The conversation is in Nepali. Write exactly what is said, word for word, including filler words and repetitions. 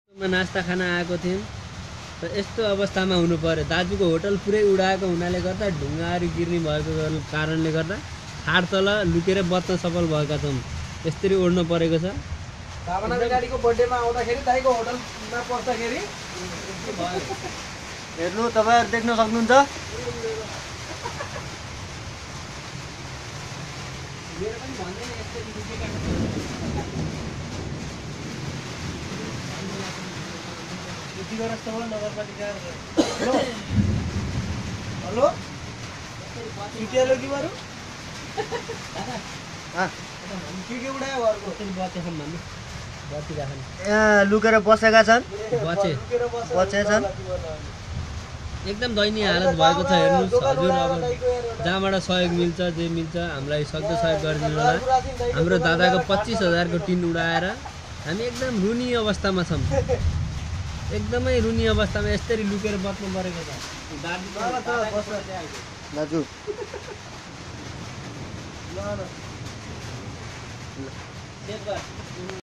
नास्ता खाना आएको थियौँ र यस्तो अवस्थामा हुनु पर्यो। दाजुको होटल पुरै उडाएको हुनाले गर्दा ढुङ्गाहरू गिर्ने भएको कारणले गर्दा हाड तल लुकेर बच्न सफल भएका छौँ। यसरी ओड्नु परेको छ। भावना बेटारीको बर्थडेमा आउँदाखेरि दाइको होटलमा पस्दाखेरि हेर्नु तपाईहरु देख्न सक्नुहुन्छ। मेरो पनि भन्दैन यसरी लुकेका नगरपालिका हेलो हेलो सुतिहाल्यो कि बरु के के उडायो घरको बचे छन् भन्नु बची राख्नु यहाँ लुकेर बसेका छन्। बचे बचे छन्। एकदम दयनीय हालत भएको छ। हेर्नुहोस् हजुर, अब जहाँबाट सहयोग मिल्छ जे मिल्छ हामीलाई सक्दो सहयोग गरिदिनु होला। हाम्रो दादाको पच्चिस हजारको टिन उडाएर हामी एकदम रुनी अवस्थामा छौँ। एकदमै रुनी अवस्थामा यसरी लुकेर बस्नु परेको छ। दाजु ल ल